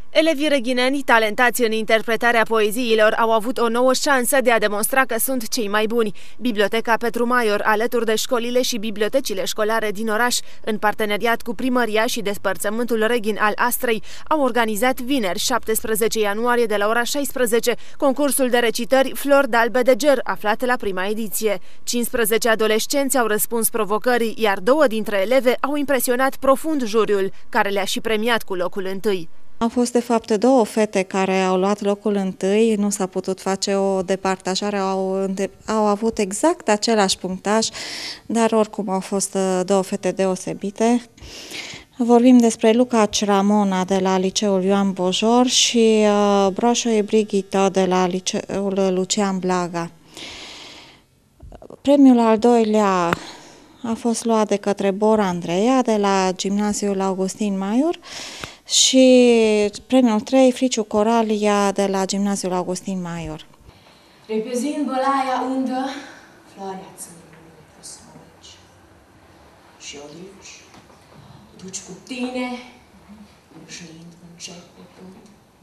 Elevii reghineni, talentați în interpretarea poeziilor, au avut o nouă șansă de a demonstra că sunt cei mai buni. Biblioteca Petru Maior, alături de școlile și bibliotecile școlare din oraș, în parteneriat cu Primăria și Despărțământul Reghin al Astrei, au organizat vineri, 17 ianuarie, de la ora 16, concursul de recitări Flori d'albe de ger, aflat la prima ediție. 15 adolescenți au răspuns provocării, iar 2 dintre eleve au impresionat profund juriul, care le-a și premiat cu locul întâi. Au fost, de fapt, 2 fete care au luat locul întâi, nu s-a putut face o departajare, au avut exact același punctaj, dar oricum au fost 2 fete deosebite. Vorbim despre Luca Ramona de la Liceul Ioan Bojor și Broșoi Brigitta de la Liceul Lucian Blaga. Premiul al 2-lea a fost luat de către Bora Andreea de la Gimnaziul Augustin Maior și premiul 3, Friciu Coralia de la Gimnaziul Augustin Maior. Repezând bălaia undă, floarea țărului răsmulci și o duci cu tine, râșnind încet pe pământ.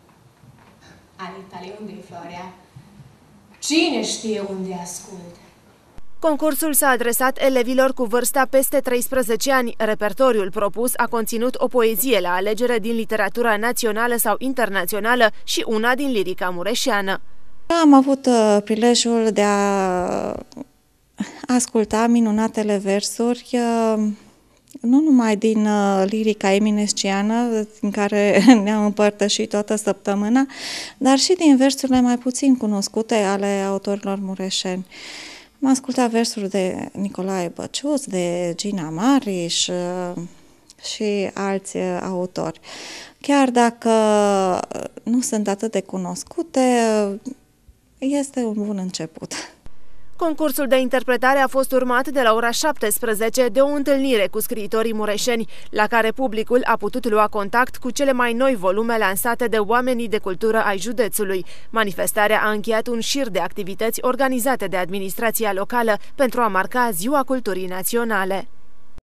Ale tale, unde-i floarea? Cine știe unde ascult? Concursul s-a adresat elevilor cu vârsta peste 13 ani. Repertoriul propus a conținut o poezie la alegere din literatura națională sau internațională și una din lirica mureșeană. Am avut prilejul de a asculta minunatele versuri, nu numai din lirica eminesciană, din care ne-am împărtășit toată săptămâna, dar și din versurile mai puțin cunoscute ale autorilor mureșeni. Am ascultat versuri de Nicolae Băciuț, de Gina Mariș și alți autori. Chiar dacă nu sunt atât de cunoscute, este un bun început. Concursul de interpretare a fost urmat de la ora 17 de o întâlnire cu scriitorii mureșeni, la care publicul a putut lua contact cu cele mai noi volume lansate de oamenii de cultură ai județului. Manifestarea a încheiat un șir de activități organizate de administrația locală pentru a marca Ziua Culturii Naționale.